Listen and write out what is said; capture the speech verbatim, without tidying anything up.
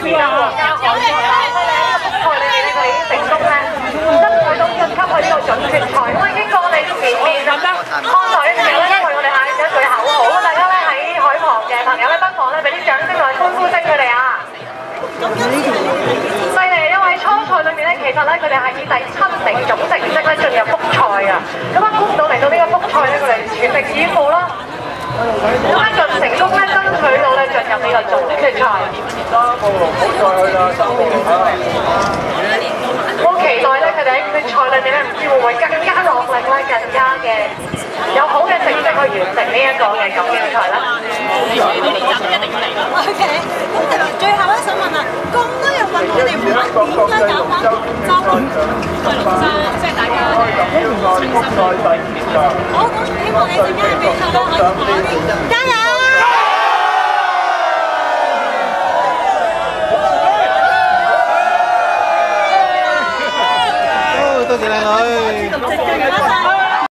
家皇家海軍啦，佢哋喺呢個復賽裏面咧，佢哋已經成功咧爭取到晉級去呢個準決賽。咁啊，經過我哋前面看台嘅時候咧，因為我哋嗌咗一句口號，咁大家咧喺海旁嘅朋友咧，不妨咧俾啲掌聲同埋歡呼聲佢哋啊！犀利，因為喺初賽裏面咧，其實咧佢哋係以第七名總成績咧進入復賽啊！咁啊，估唔到嚟到呢個復賽咧，佢哋全力以赴啦！咁咧就成功咧爭取到咧進入呢個總決賽。好期待咧，佢哋喺決賽裏面咧，唔知會唔會更加落力咧，更加嘅有好嘅成績去完成呢一個嘅錦標賽啦。 O K， 咁最後咧想問啊，咁多日運動你唔玩點樣搞翻周六去龍山，即係大家清心。好，咁希望你陣間嘅比賽咧可以好啲，加油！ 多謝靚女。